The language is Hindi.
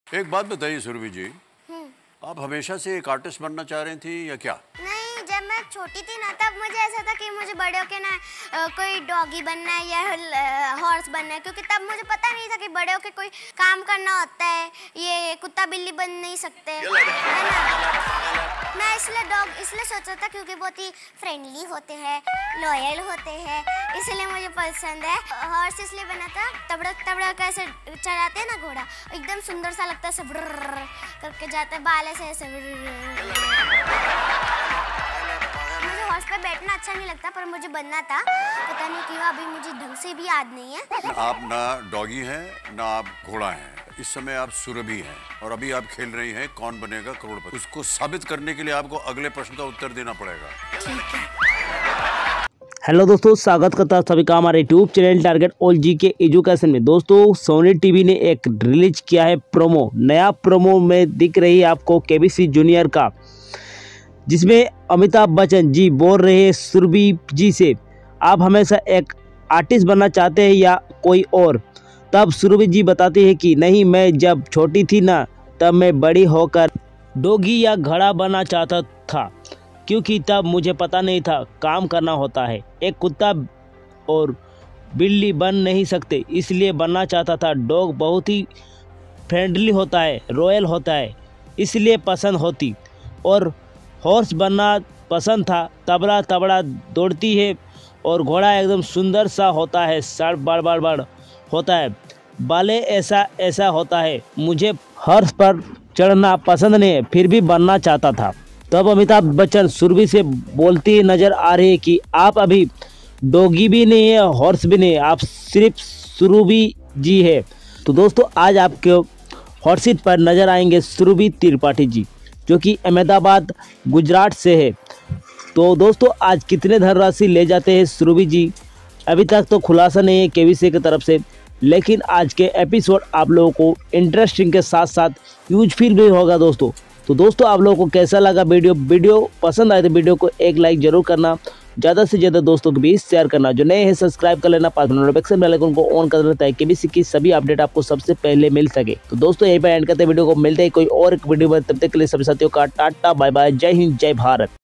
एक बात बताइए सुरभि जी, आप हमेशा से एक आर्टिस्ट बनना चाह रही थी या क्या? नहीं, जब मैं छोटी थी ना तब मुझे ऐसा था कि मुझे बड़े होके ना कोई डॉगी बनना है या हॉर्स बनना है, क्योंकि तब मुझे पता नहीं था कि बड़े होके कोई काम करना होता है, ये कुत्ता बिल्ली बन नहीं सकते, है ना। मैं इसलिए सोचा था क्योंकि बहुत ही फ्रेंडली होते हैं, लॉयल होते हैं, इसलिए मुझे पसंद है। हॉर्स इसलिए बना था, तबड़क तबड़क ऐसे चलाते हैं ना घोड़ा, एकदम सुंदर सा लगता है, ऐसे करके जाता है, बाल ऐसे ऐसे। मुझे हॉर्स पे बैठना अच्छा नहीं लगता, पर मुझे बनना था, पता नहीं क्यों, अभी मुझे ढंग से भी याद नहीं है। आप ना डॉगी हैं ना आप घोड़ा हैं, इस समय आप सुरभि हैं और अभी आप खेल रही हैं कौन बनेगा करोड़पति। उसको साबित करने के लिए आपको अगले प्रश्न का उत्तर देना पड़ेगा। ठीक है। हेलो दोस्तों, स्वागत करता हूं सभी का हमारे YouTube channel target all G K education में। दोस्तों, सोनी टीवी ने एक रिलीज किया है प्रोमो। नया प्रोमो में दिख रही है आपको केबीसी जूनियर का, जिसमें अमिताभ बच्चन जी बोल रहे हैं सुरभि जी से, आप हमेशा एक आर्टिस्ट बनना चाहते हैं या कोई और? तब सुरभि जी बताती है कि नहीं, मैं जब छोटी थी ना तब मैं बड़ी होकर डॉगी या घड़ा बनना चाहता था, क्योंकि तब मुझे पता नहीं था काम करना होता है, एक कुत्ता और बिल्ली बन नहीं सकते, इसलिए बनना चाहता था। डॉग बहुत ही फ्रेंडली होता है, रॉयल होता है, इसलिए पसंद होती, और हॉर्स बनना पसंद था। तबड़ा तबड़ा दौड़ती है और घोड़ा एकदम सुंदर सा होता है, सर बड़ बड़ बड़ होता है, बाले ऐसा ऐसा होता है। मुझे हॉर्स पर चढ़ना पसंद नहीं है, फिर भी बनना चाहता था। तब अमिताभ बच्चन सुरभि से बोलती नजर आ रही है कि आप अभी डॉगी भी नहीं है, हॉर्स भी नहीं है, आप सिर्फ सुरभि जी है। तो दोस्तों, आज आपके हॉट सीट पर नजर आएंगे सुरभि त्रिपाठी जी, जो कि अहमदाबाद गुजरात से है। तो दोस्तों, आज कितने धनराशि ले जाते हैं सुरभि जी, अभी तक तो खुलासा नहीं है केबीसी की तरफ से, लेकिन आज के एपिसोड आप लोगों को इंटरेस्टिंग के साथ साथ यूजफुल भी होगा दोस्तों। तो दोस्तों, आप लोगों को कैसा लगा वीडियो पसंद आए तो वीडियो को एक लाइक जरूर करना, ज़्यादा से ज़्यादा दोस्तों के बीच शेयर करना, जो नए हैं सब्सक्राइब कर लेना, पास में नोटिफिकेशन बेल आइकन को ऑन कर लेना ताकि केबीसी की सभी अपडेट आपको सबसे पहले मिल सके। तो दोस्तों, यहीं पर एंड करते वीडियो को, मिलते हैं कोई और एक वीडियो में, तब तक के लिए सभी साथियों का टाटा बाय बाय, जय हिंद जय भारत।